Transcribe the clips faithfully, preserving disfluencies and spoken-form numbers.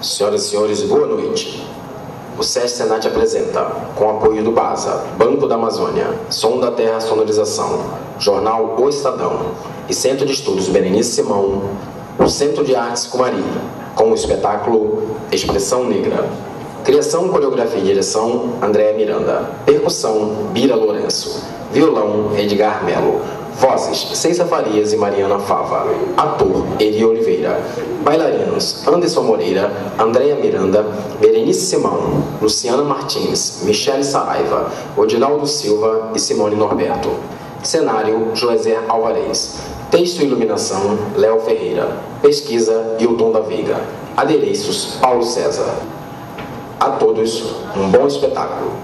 Senhoras e senhores, boa noite. O SESC Senat apresenta, com apoio do BASA, Banco da Amazônia, Som da Terra Sonorização, Jornal O Estadão e Centro de Estudos Berenice Simão, o Centro de Artes Cumari, com o espetáculo Expressão Negra. Criação, coreografia e direção, Andréa Miranda. Percussão, Bira Lourenço. Violão, Edgar Melo. Vozes, Ceissa Farias e Mariana Fava. Ator, Eri Oliveira. Bailarinos, Anderson Moreira, Andréa Miranda, Berenice Simão, Luciana Martins, Michele Saraiva, Odinaldo Silva e Simone Norberto. Cenário, Joezer Alvarez. Texto e iluminação, Léo Ferreira. Pesquisa, Hilton da Veiga. Adereços, Paulo César. A todos, um bom espetáculo.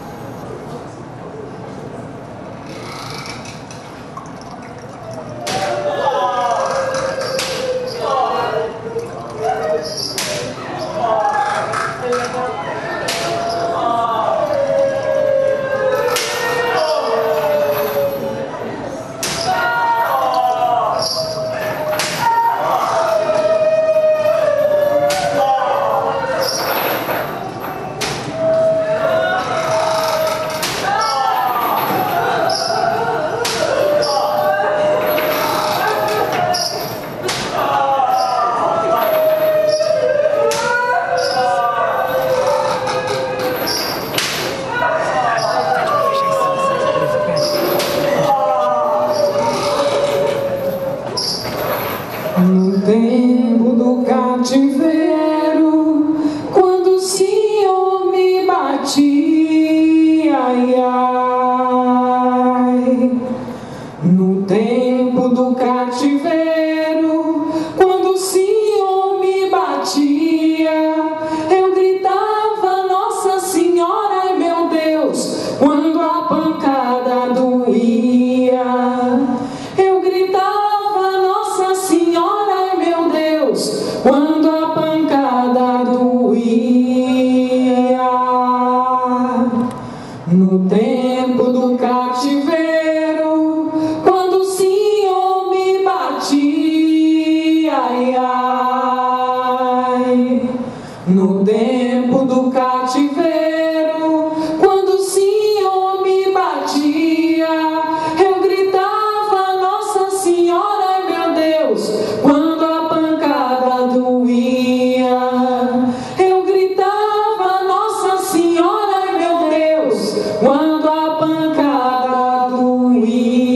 No tempo do cativeiro, quando o Senhor me batia, ai, ai. No tempo do cativeiro, quando o Senhor me batia, eu gritava Nossa Senhora, ai meu Deus, quando a pancada doía, eu gritava quando a pancada doía. No tempo do cativeiro, quando o Senhor me batia, ai, ai. No tempo do cativeiro, quando o Senhor me batia, eu gritava Nossa Senhora, ai meu Deus, quando a doía, eu gritava Nossa Senhora, ai meu Deus, quando a pancada doía.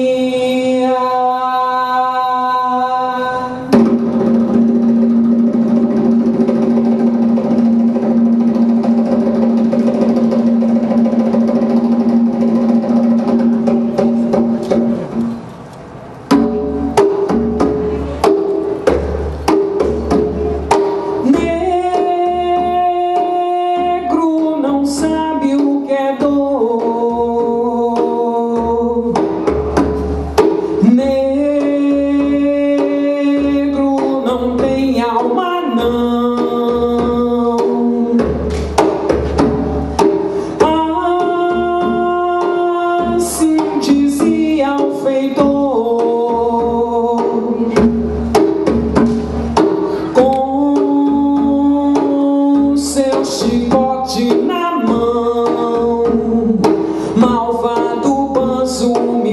Chicote na mão, malvado banzo me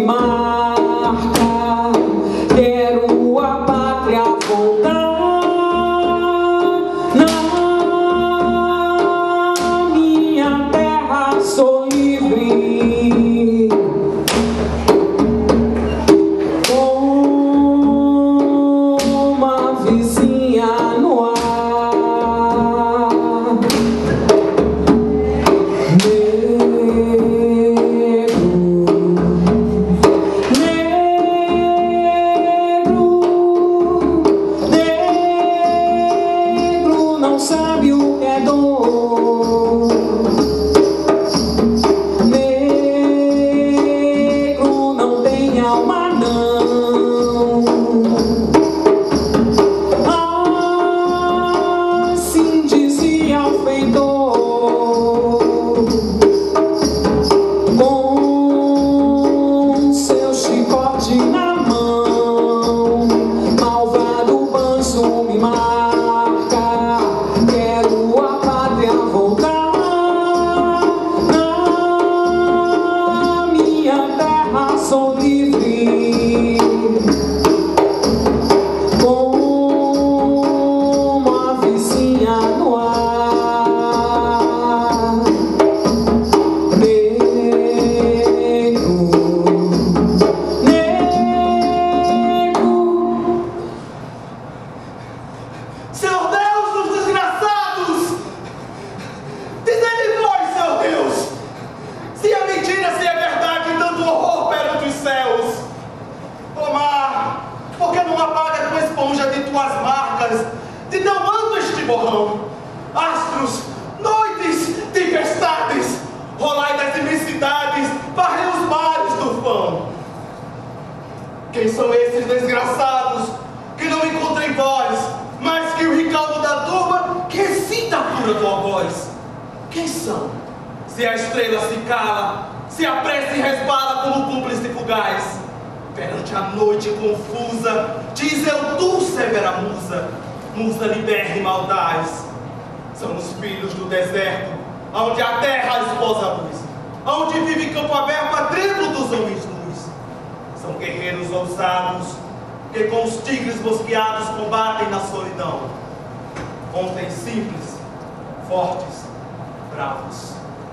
marca, quero a pátria voltar. Senhor Deus dos desgraçados, dizei-me vós, Senhor Deus, se é mentira, se é verdade, tanto horror perante os céus. Ó mar, por que não apaga com esponja de tuas marcas, de tão manto este borrão? Astros, noites, tempestades, rolai das imensidades, varrei os mares do vão. Quem são esses desgraçados que não encontram em vós mais que o recaldo da turba que excita a pura tua voz? Quem são? Se a estrela se cala, se a prece resbala como cúmplice fugaz, perante a noite confusa, diz eu tu, severa musa, musa libérrima audaz. São os filhos do deserto, onde a terra esposa a luz, onde vive campo aberto a tribo dos homens nus. São guerreiros ousados, que com os tigres mosqueados combatem na solidão. Ontem simples, fortes, bravos.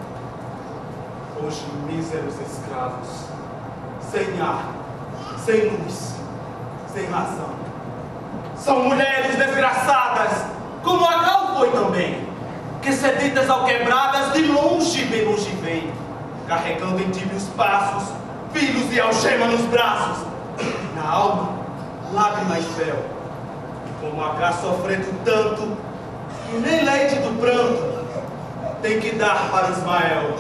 Hoje míseros escravos, sem ar, sem luz, sem razão. São mulheres desgraçadas, como Agal foi também, que seditas alquebradas de longe, bem longe vem, carregando em tíbios passos, filhos e algema nos braços, na alma, lágrima e fel. Como Agar sofrendo tanto, que nem leite do pranto tem que dar para Ismael.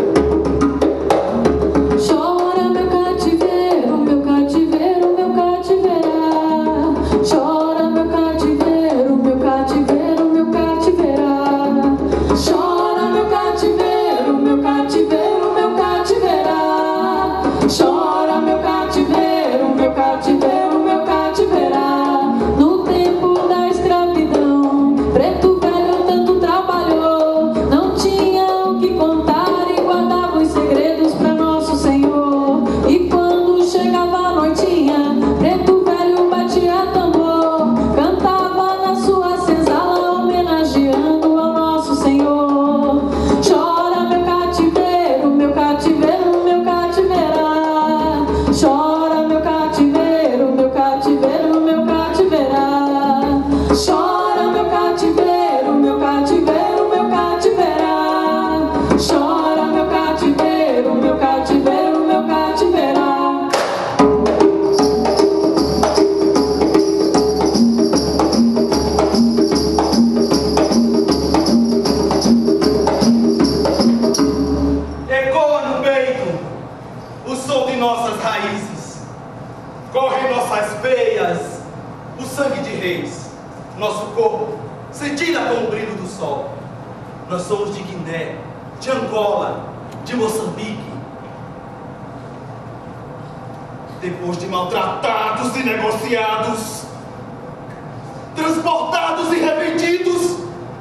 Chora meu cativeiro, meu cativeiro, meu cativeirá. Chora meu cativeiro, meu cativeiro, meu cativeirá. Chora meu cativeiro, meu cativeiro, meu cativeirá. Chora meu cativeiro, meu cativeiro, meu cativeirá. No tempo da escravidão, preto velho tanto trabalhou, não tinha o que contar e guardava os segredos pra nosso Senhor. E quando chegava a noitinha, preto velho batia tambor, cantava na sua senzala, homenageando ao nosso Senhor. Chora meu cativeiro, meu cativeiro, meu cativeirá. Chora meu cativeiro, meu cativeiro, meu cativeirá. Chora meu cativeiro, meu cativeiro, meu cativeirá. Chora meu cativeiro, meu cativeiro, meu cativeirá. Ecoa no peito o som de nossas raízes, corre em nossas veias o sangue de reis, nosso corpo cintila com o brilho do sol. Nós somos de Guiné, de Angola, de Moçambique. Depois de maltratados e negociados, transportados e revendidos,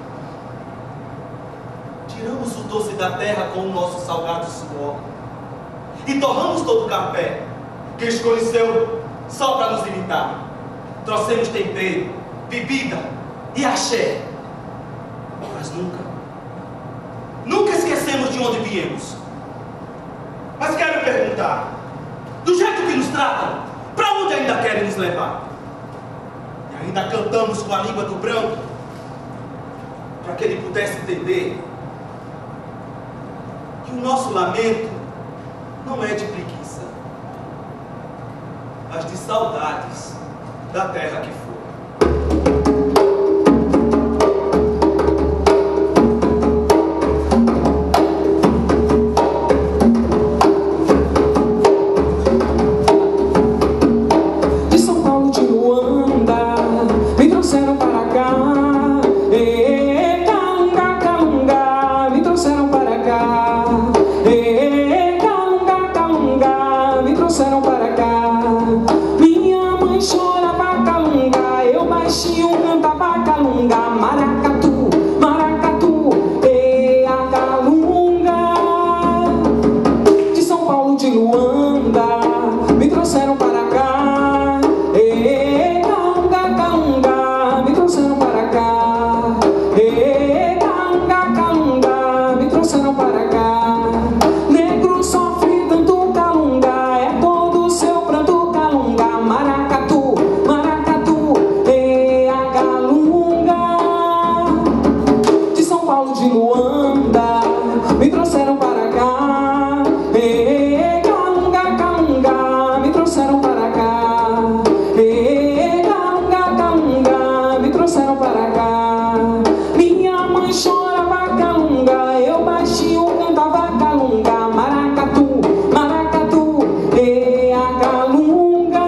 tiramos o doce da terra com o nosso salgado suor e torramos todo o café que escureceu só para nos imitar. Trouxemos tempero, bebida e axé, mas nunca, nunca esquecemos de onde viemos. Mas quero perguntar, do jeito que nos tratam, para onde ainda querem nos levar? E ainda cantamos com a língua do branco, para que ele pudesse entender que o nosso lamento não é de preguiça, mas de saudades da terra que foi. De São Paulo, de Luanda, me trouxeram para cá. Ê, Calunga, Calunga, me trouxeram para cá. Ê, Calunga, Calunga, me trouxeram para cá. Minha mãe chora pra Calunga. maracá. Minha mãe chora vacalunga, eu baixinho cantava calunga. Maracatu, maracatu, e a calunga.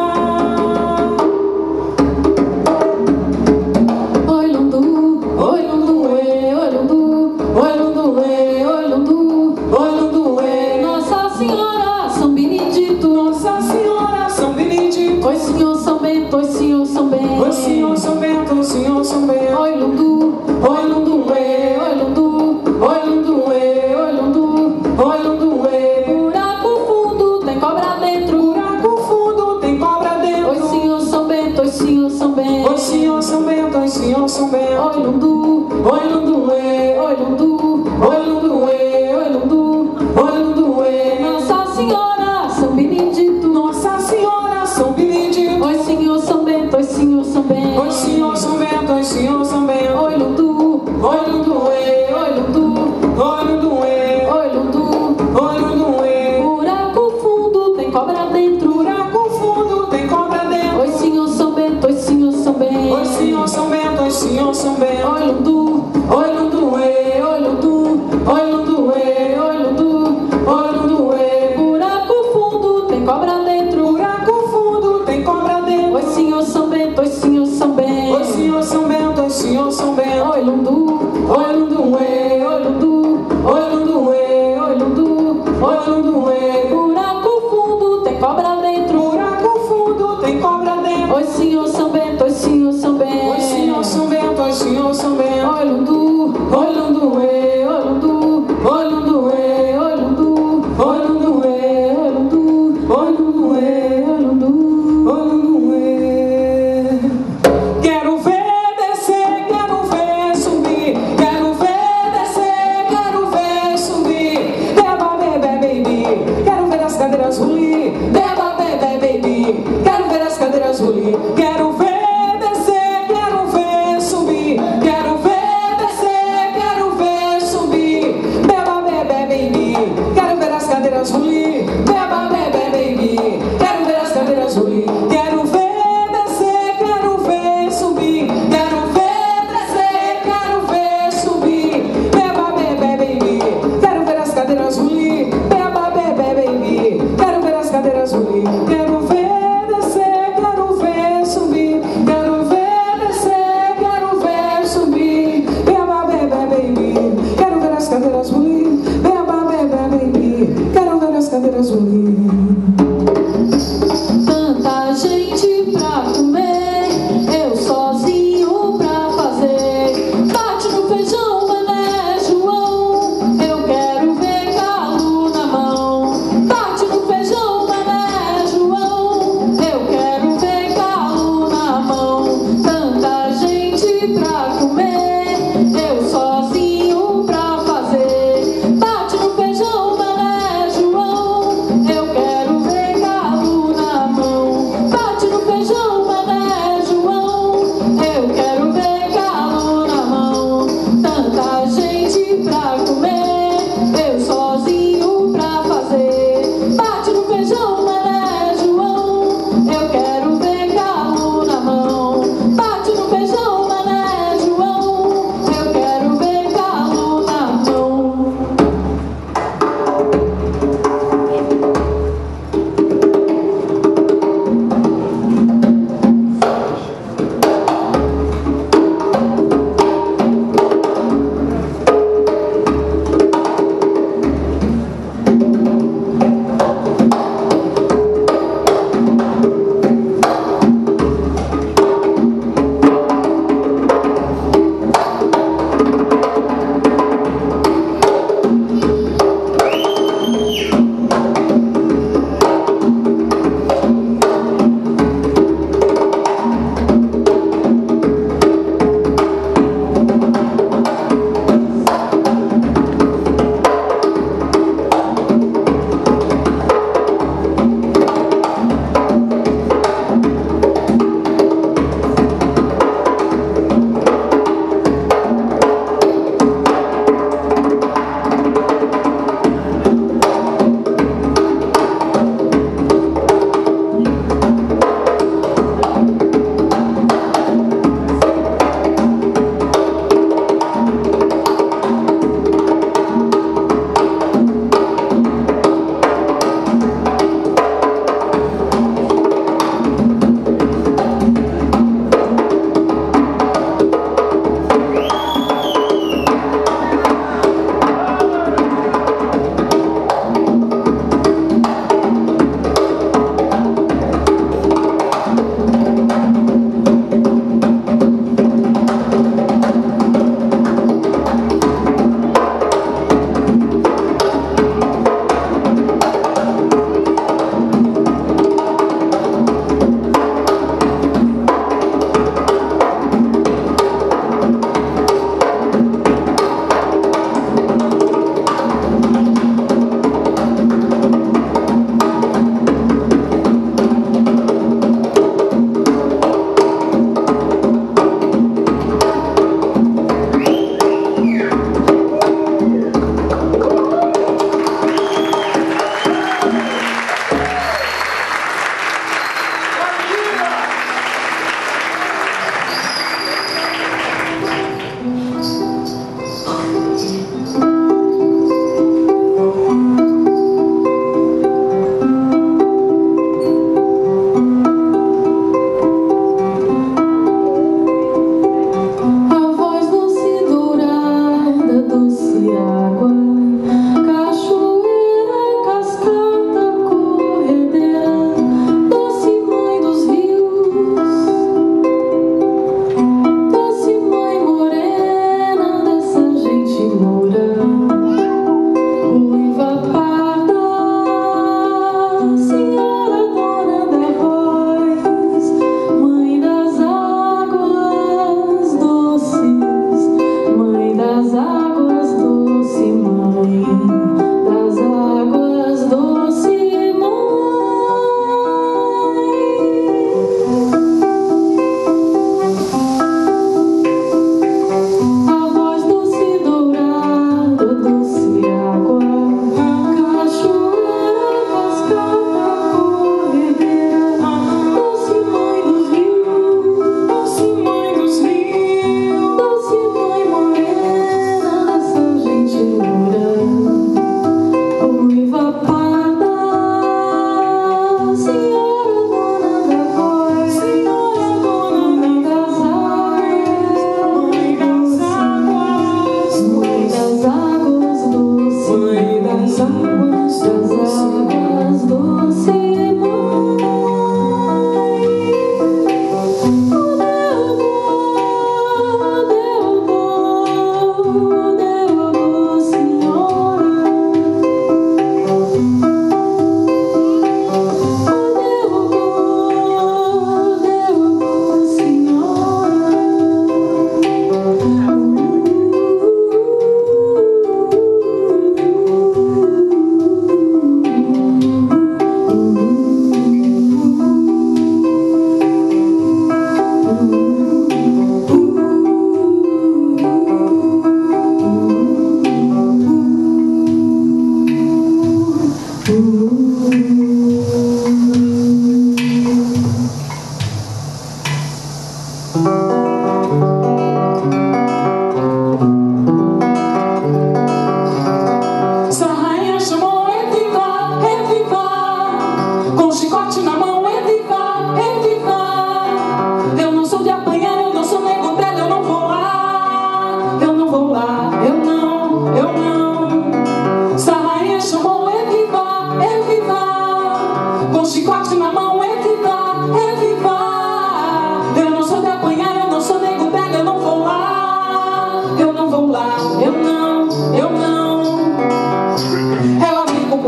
Oi lundu, oi lundu, e, oi lundu, oi lundu, e, oi lundu, Oi lundu, e, Nossa Senhora São Benedito, Nossa Senhora São Benedito. oi Senhor São Bento, oi Senhor São Bento, Oi Senhor São Bento, o Senhor São Bento. oi lundu, Oi lundu, e, oi lundu, oi lundu, e, oi lundu, oi lundu, e. buraco fundo tem cobra dentro, Buraco fundo tem cobra dentro. oi Senhor São Bento, oi Senhor São Bento, Oi Senhor São Bento, oi Senhor São Bento. oi lundu, Oi lundu, e, oi lundu, oi lundu, e, oi lundu, oi lundu, e. Nossa Senhora São Benedito, Nossa Senhora São Benedito. oi Senhor São Bento, oi Senhor São Bento, Oi Senhor São Bento, oi Senhor São Bento. oi lundu, Oi lundu, e, oi lundu, oi lundu, e, oi lundu, oi lundu, e. buraco fundo tem cobra dentro, Buraco fundo tem cobra dentro. oi Senhor São Bento, oi Senhor São Bento, Oi Senhor São Bento, oi Senhor São Bento. oi lundu, Oi lundu, e, oi lundu, oi lundu, e, oi lundu, oi lundu, e. buraco fundo tem cobra dentro, Buraco fundo tem cobra dentro. oi Senhor São Bento, oi Senhor São Bento, Oi Senhor São Bento, oi Senhor São Bento. oi lundu, Oi lundu, e, oi lundu, oi lundu, e, oi lundu, oi lundu, e. buraco fundo tem cobra dentro, Buraco fundo tem cobra dentro. oi Senhor São Bento, oi Senhor São Bento, Oi Senhor São Bento, oi Senhor São Bento. oi lundu, Oi lundu, e, oi lundu, oi lundu, e, oi lundu, oi lundu, e, oi lundu, oi lundu, e, oi lundu. oi lundu, e. Quero ver descer, quero ver subir. Quero ver descer, quero ver subir. Beba, bebe, baby. Quero ver as cadeiras rulir. Beba, bebe, baby. Quero ver as cadeiras rulir. Quero ver descer, quero ver subir. Quero ver descer, quero ver subir. Beba, bebe, baby. Quero ver as cadeiras rulir. Beba, bebe, baby. Quero ver as cadeiras rulir. Quero ver descer, quero ver subir. Quero ver descer, quero ver subir. Beba, bebe, baby. Quero ver as cadeiras rulir. Beba, bebe, baby. Quero ver as cadeiras rulir. Quero ver descer, quero ver subir. Quero ver descer, quero ver subir. Beba, bebe, baby. Quero ver as cadeiras rulir. Beba, bebe, baby. Quero ver as cadeiras rulir. Tanta gente pra comer, eu sozinho pra fazer. Bate no feijão, mané João, eu quero ver calo na mão. Bate no feijão, mané João, eu quero ver calo na mão. Tanta gente pra comer, eu sozinho pra fazer. Bate no feijão, mané João, eu quero ver calo na mão. Bate no feijão, mané João, eu quero ver calo na mão. Tanta gente pra comer, eu sozinho pra fazer. Bate no feijão, mané João, eu quero ver calo na mão. Bate no feijão, mané João,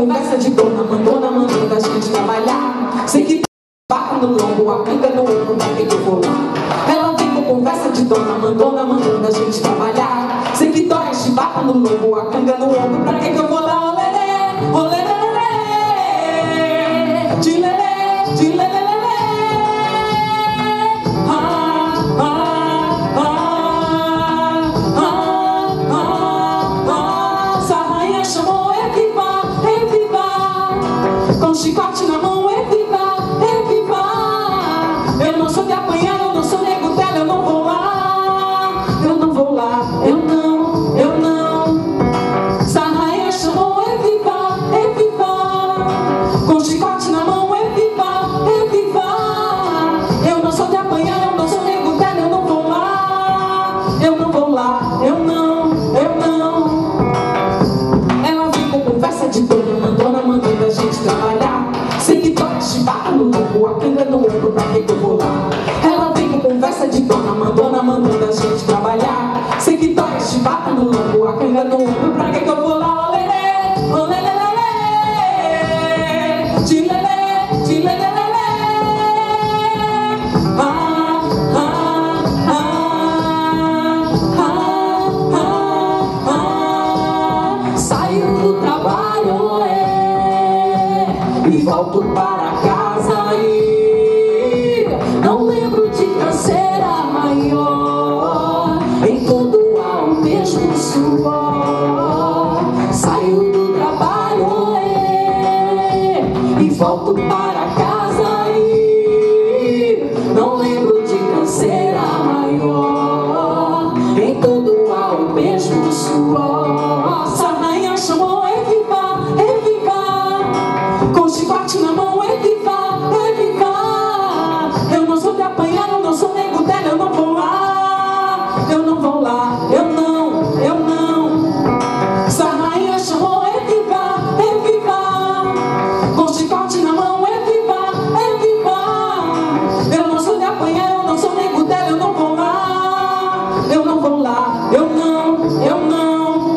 conversa de dona mandona, mandando a gente trabalhar. Sei que vaca no lombo, a canga no ombro, pra que eu vou lá? Ela vem com conversa de dona mandona, mandando a gente trabalhar. Sei que dói a chibata no lombo, a canga no ombro, pra que eu vou lá? Olê, olê, olê, de lelê, de lelê. Chicote na mão, é viva, é viva. Eu não sou de apanhar, eu não sou nego dela, eu não vou lá. Eu não vou lá, eu não, eu não. Sarraia chamou, é viva, é viva. Com chicote na mão, é viva, é viva. Eu não sou de apanhar, eu não sou nego dela, eu não vou lá. Eu não vou lá, eu não, eu não. Ela vem com conversa de dona mandona, mandando a gente trabalhar. Sei que toca chibata no lombo, a canga no ombro, pra que eu vou lá? Ela vem com conversa de dona mandona, mandando a gente trabalhar. Sei que toca chibata no lombo, a canga no ombro, pra que eu vou lá? Olê, olê, lelê, de lelê, de lelê, lelê. Ah, ah, ah, ah, ah, ah. Saio do trabalho, é, e volto para casa e não lembro de canseira maior. Em tudo há o mesmo suor. Saio do trabalho é, e volto para casa e não lembro de canseira maior. Em tudo há o mesmo suor. Sarraia chamou, é viva, é viva. Com chicote na mão, é viva, é viva. Eu não sou de apanhar, eu não sou nego dela, eu não vou lá. Eu não vou lá, eu não, eu não. Sarraia chamou, é viva, é viva. Com chicote na mão, é viva, é viva. Eu não sou de apanhar, eu não sou nego dela, eu não vou lá. Eu não vou lá, eu não, eu não.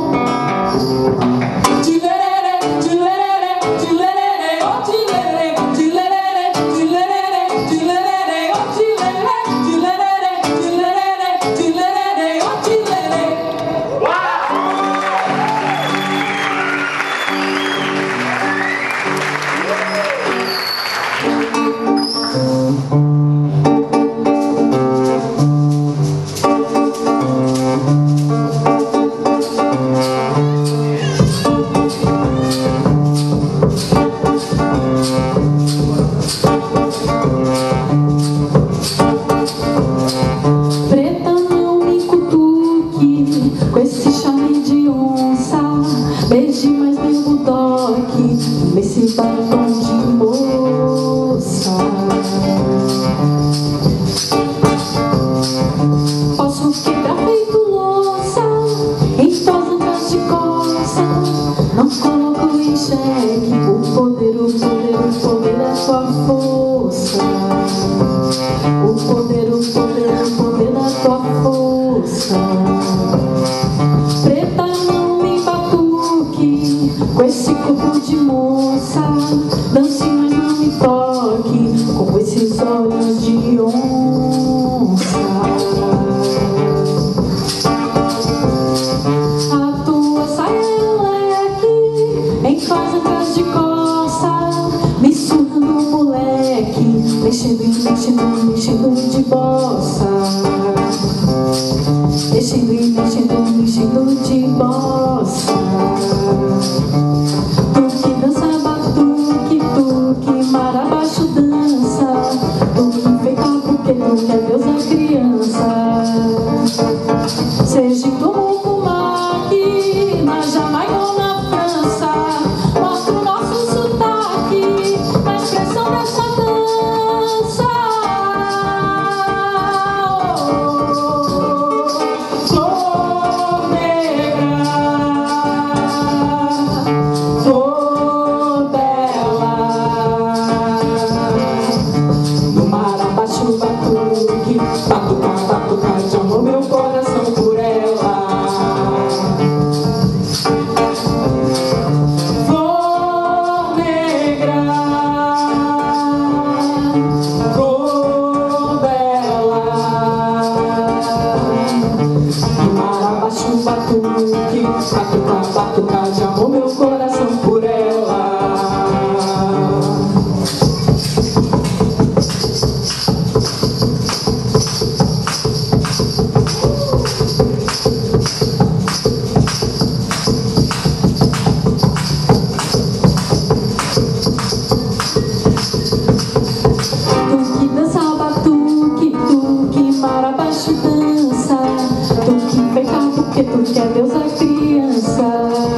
De lerere, de lerere, de lerere, oh de lerere, de lerere, de lerere, de lerere, oh de lerere, de lerere, de lerere, de lerere, oh de lerere. Preta, não me cutuque com esse charme de onça. Beije mais meu budoque nesse batom de moça. Posso ficar feito louça em tuas ancas de coça. Não coloco em xeque o poder, o poder, o poder da tua força. O poder, o poder, o poder da tua força. Preta, não me batuque com esse corpo de moça. Dance, mas não me toque com esses olhos de onça. A tua saia é leque em tuas ancas de coça. Me surrando moleque, mexendo e mexendo, mexendo de bossa. Mexendo e mexendo, mexendo de bossa. Tu que dança batuque, tu que mar abaixo dança. Tu que feita porque tu quer Deus a criança. Seja em Tucumaque, na Jamaica ou na França. Mostra o nosso sotaque na expressão dessa dança. Flor negra. baixo, batuque, batuca, batuca de amor, meu coração por ela. Porque tu quer Deus a criança.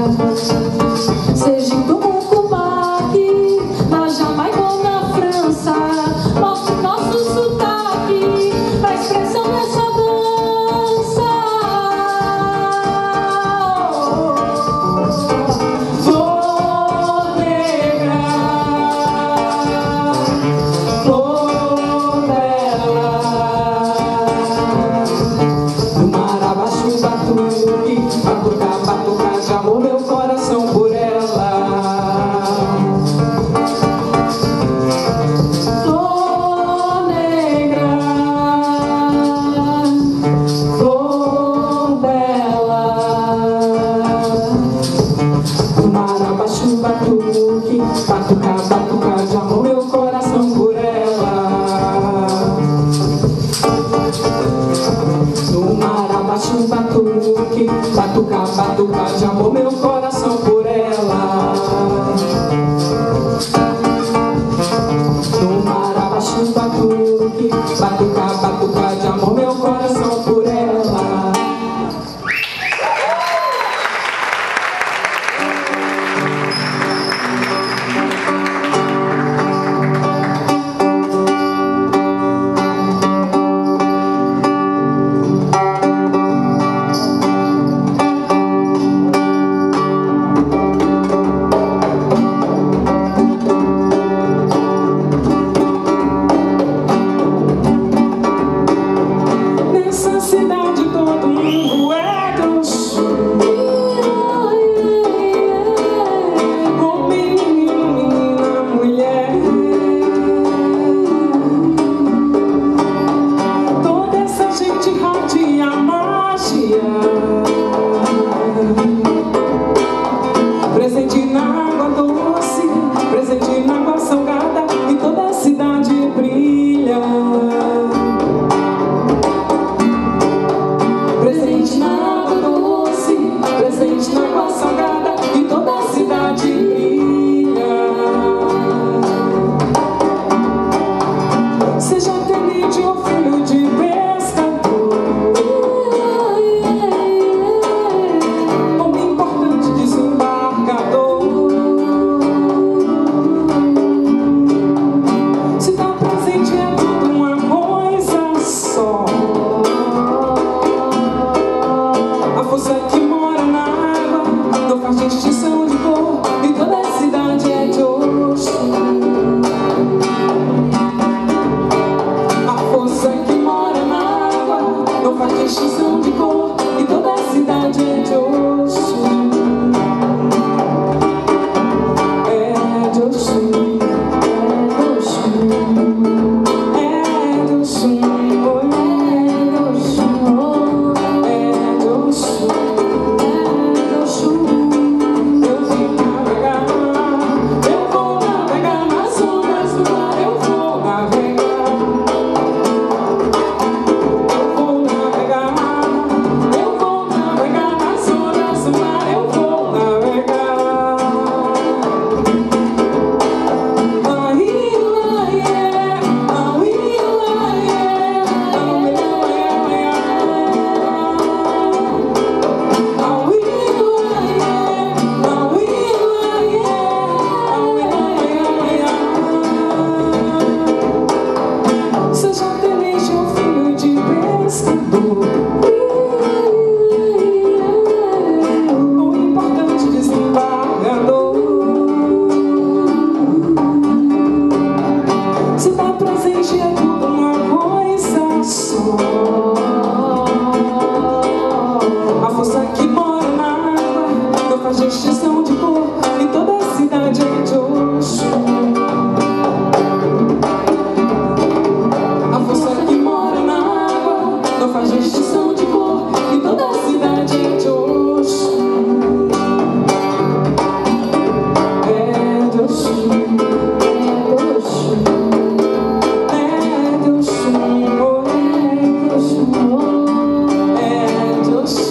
Seja em Tumucumaque, na Jamaica ou na França, mostre nosso sotaque, a expressão dessa dança. Flor negra, flor bela, no mar abaixo batuque, batuca, batuca de amor, meu coração por ela. Flor negra, flor bela, no mar abaixo batuque, batuca, batuca de amor, meu coração por ela. No mar abaixo batuque, batuca, batuca de amor, meu coração por ela. No mar abaixo batuque, batuca, batuca de amor, meu coração por ela. Nessa cidade todo mundo é grosso, homem, menino, menina, mulher. Toda essa gente radia magia, presente na água doce, presente na água salgada, e toda a cidade brilha. Presente na água doce, presente na água salgada, e toda a cidade brilha. Seja tenente ou filho de pescador, homem importante desembarcador, se dá presente é tudo uma coisa só.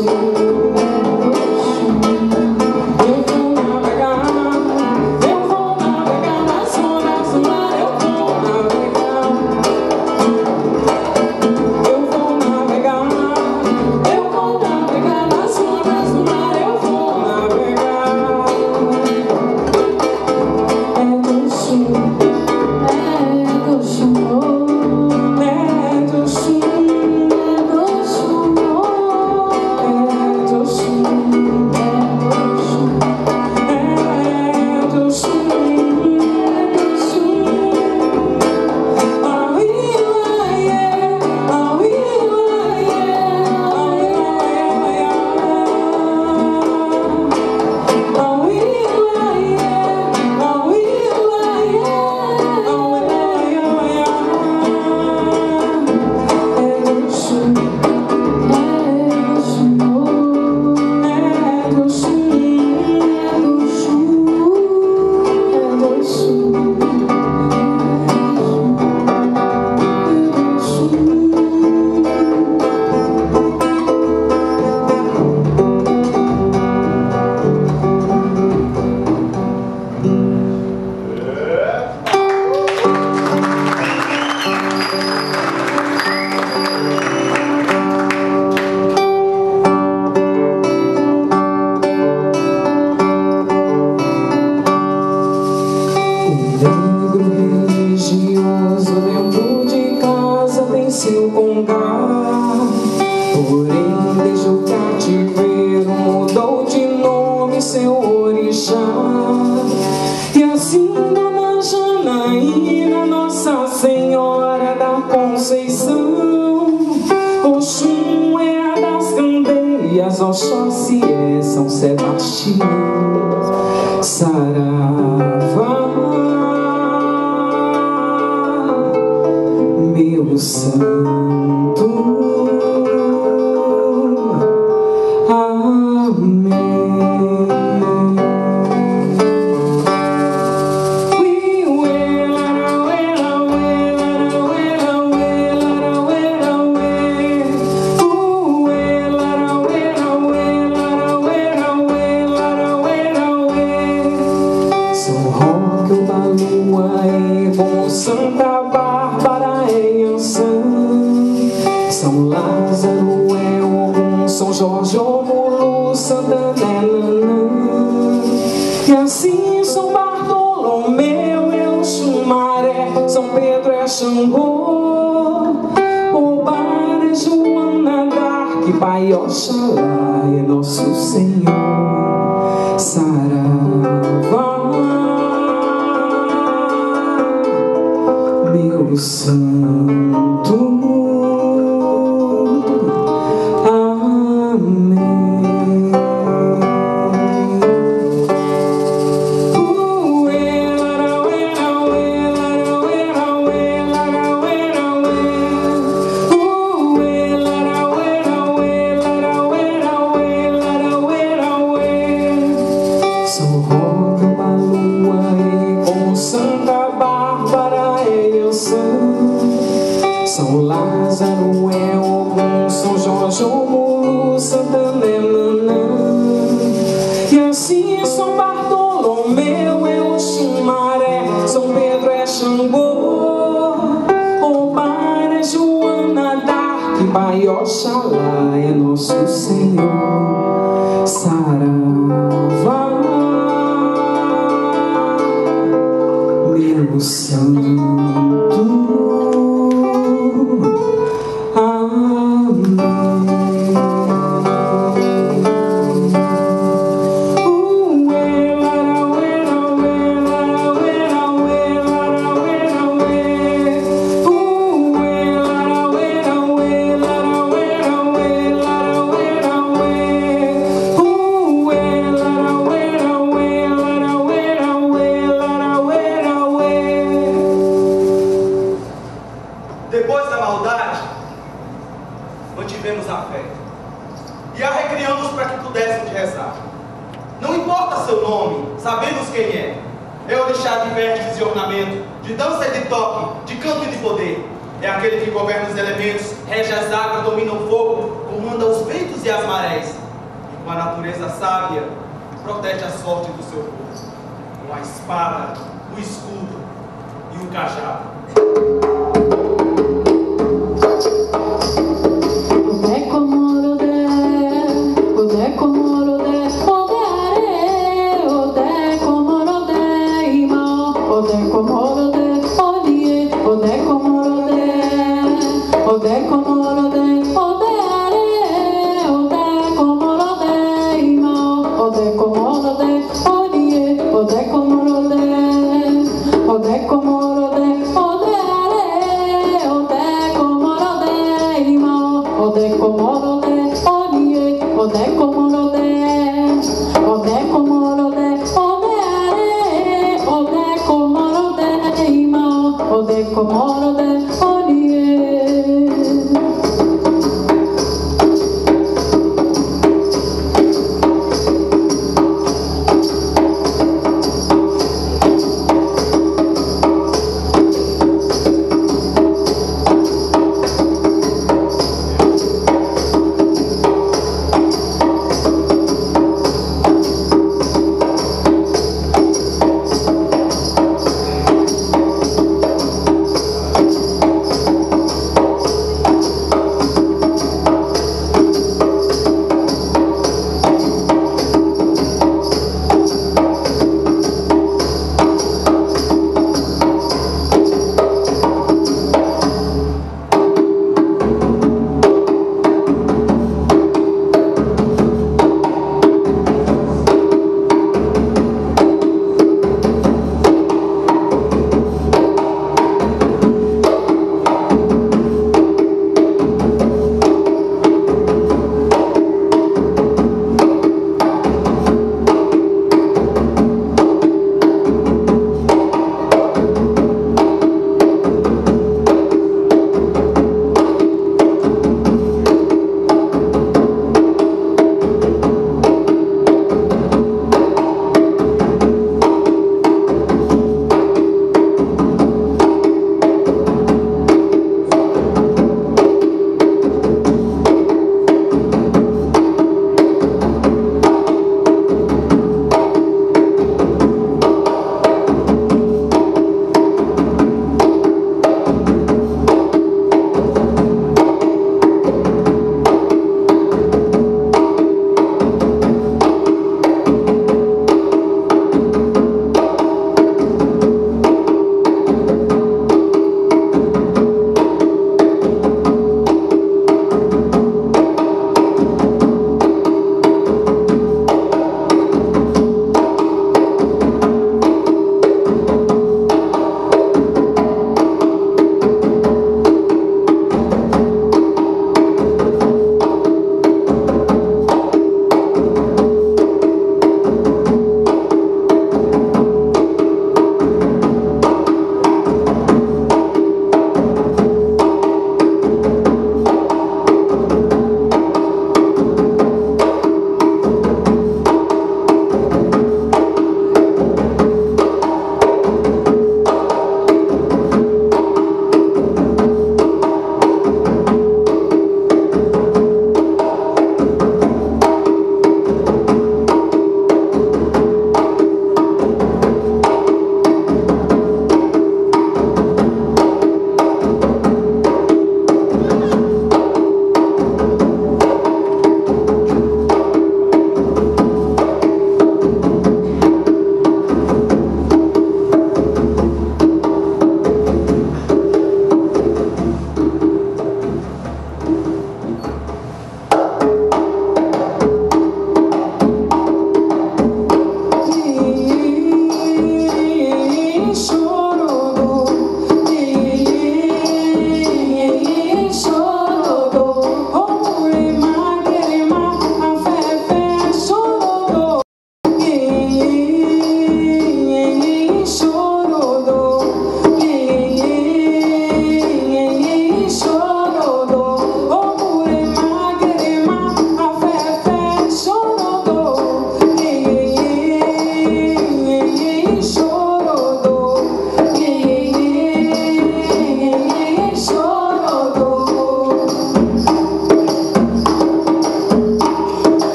Oxóssi é São Sebastião, Saravá, meu santo, amém. Santa Bárbara é Ançã, São Lázaro é Ogum, São Jorge, Omulo, Santané, Nanã. E assim São Bartolomeu é Oxumaré, São Pedro é Xangô, Obara é Joana d'Arc, Pai Oxalá é Nosso Senhor, Saravá, meu santo, amém. São Roque, Balua e como Santa Bárbara é Ançã, São Lázaro é Ogum, São Jorge, Omulo, Santané, Nanã. E assim São Bartolomeu é Oxumaré, São Pedro é Xangô, Obara é Joana d'Arc, Pai Oxalá é Nosso Senhor, Saravá, meu santo, amém. Depois da maldade, mantivemos a fé e a recriamos para que pudéssemos rezar. Não importa seu nome, sabemos quem é. É orixá de vestes e ornamento, de dança e de toque, de canto e de poder. É aquele que governa os elementos, rege as águas, domina o fogo, comanda os ventos e as marés. és, e com a natureza sábia, protege a sorte do seu povo, com a espada, o escudo e o cajado. Ode komoro de, ode are, ode komoro de, ima.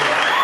Deus.